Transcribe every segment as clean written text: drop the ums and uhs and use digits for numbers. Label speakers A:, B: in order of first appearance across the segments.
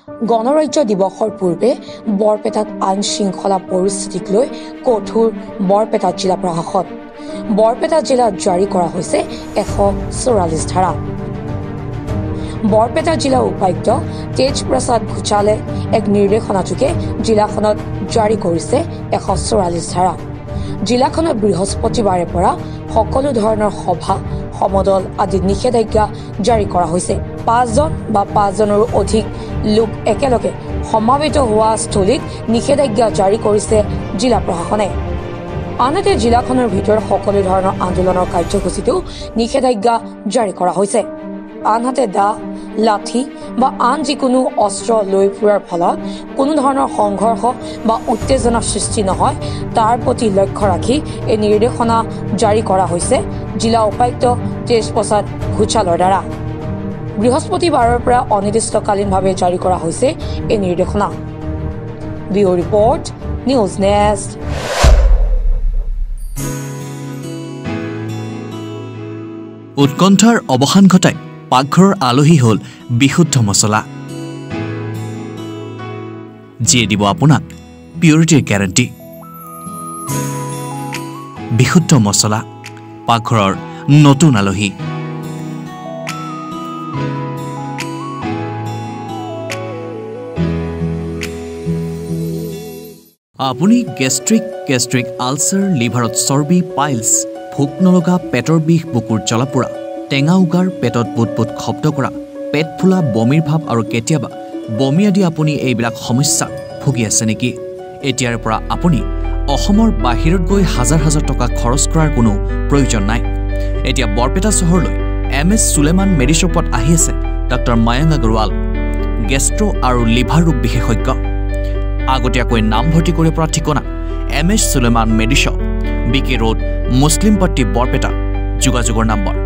A: গণৰাজ্য দিৱসৰ পূৰ্বে বৰপেটাত আইন শৃংখলা পৰিস্থিতিক লৈ কঠোৰ বৰপেটা জিলা প্ৰশাসন। বৰপেটা জিলাত জাৰি কৰা হৈছে 144 ধাৰা। বৰপেটা জিলা উপায়ুক্ত তেজ প্ৰসাদ ঘোষালে এক নিৰ্দেশনাযোগে জিলাখনত জাৰি কৰিছে 144 ধাৰা। জিলাখনত বৃহস্পতিবাৰে পৰা সকলো ধৰণৰ সভা সমদল আদি নিষেধাজ্ঞা জাৰি কৰা হৈছে। 5জন বা 5জনৰো অধিক লোক একেলগে সমাবেত হোৱা স্থলীত নিষেধাজ্ঞা জাৰি কৰিছে জিলা প্ৰশাসনে। আনহাতে জিলাখনৰ ভিতৰত সকলো ধৰণৰ আন্দোলনৰ কাৰ্যসূচীতো নিষেধাজ্ঞা জাৰি কৰা হৈছে। আনহাতে দা লাঠি বা আন যিকোনো অস্ত্ৰ লৈ ফুৰাৰ ফলত কোনো ধৰণৰ সংঘৰ্ষ বা উত্তেজনা সৃষ্টি নহয় তাৰ প্ৰতি লক্ষ্য ৰাখি এই নিৰ্দেশনা জাৰি কৰা হৈছে জিলা উপায়ুক্ত তেজ প্ৰসাদ ঘোষালৰ দ্বাৰা। বৃহস্পতিবাৰৰ পৰা অনিৰ্দিষ্টকালীনভাৱে জাৰি কৰা হৈছে এই নিৰ্দেশনা। Bureau report, news nest.
B: উৎকণ্ঠাৰ অৱসান ঘটাই পাকঘৰৰ আলহী হ'ল বিশুদ্ধ মছলা, যিয়ে দিব আপোনাক পিউৰিটিৰ গেৰাণ্টি। বিশুদ্ধ মছলা, পাকঘৰৰ নতুন আলহী। আপুনি গেষ্ট্ৰিক আলচাৰ, লিভাৰত চৰ্বি, পাইলছ, ভোক নলগা, পেটৰ বিষ, বুকুৰ জ্বলা-পোৰা, টেঙা উগাৰ, পেটত বুট শব্দ কৰা, পেট ফুলা, বমিৰ ভাৱ আৰু কেতিয়াবা বমি আদি আপুনি এইবিলাক সমস্যাত ভুগি আছে নেকি? এতিয়াৰ পৰা আপুনি অসমৰ বাহিৰত গৈ হাজাৰ হাজাৰ টকা খৰচ কৰাৰ কোনো প্ৰয়োজন নাই। এতিয়া বৰপেটা চহৰলৈ MS সুলেমান মেডিশ্বপত আহি আছে ডক্টৰ মায়াং আগৰৱাল, গেষ্ট্ৰ' আৰু লিভাৰ ৰোগ বিশেষজ্ঞ। আগতীয়াকৈ নামভৰ্তি কৰিব পৰা ঠিকনা MS Suleman medishop, BK road, Muslimpatti, Barpeta. যোগাযোগৰ নম্বৰ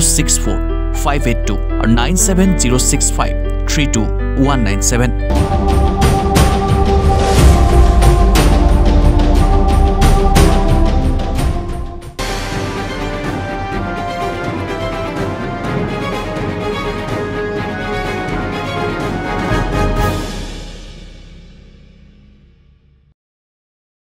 B: 7002064582 আৰু 9706532 197।